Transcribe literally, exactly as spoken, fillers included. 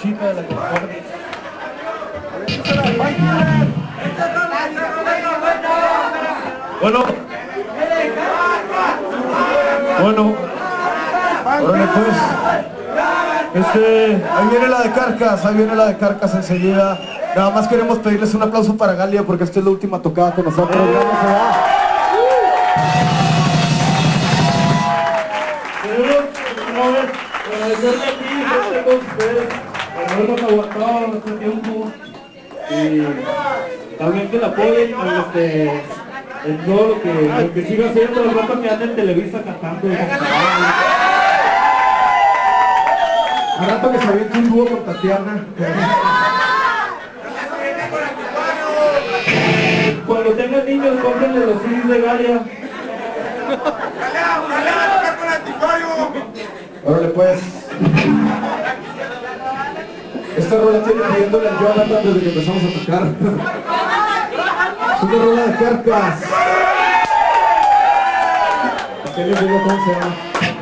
Luchita de la California. Bueno. Bueno. Órale pues. Este, ahí viene la de Carcas, ahí viene la de Carcas enseguida. Nada más queremos pedirles un aplauso para Galia porque esta es la última tocada con nosotros. Galia se va. Queremos agradecerle aquí a todos ustedes por habernos aguantado nuestro tiempo y también que la apoyen este, en todo lo que, lo que siga haciendo. El rato que anda en Televisa cantando. Al rato que se aviente un dúo con Tatiana. Cuando tengan niños, cómprenle los C Ds de Galia. Órale pues. Esta rola tiene pidiéndole al Jonathan desde que empezamos a tocar. Es una rola de Carcas. ¿A qué les digo cómo se llama?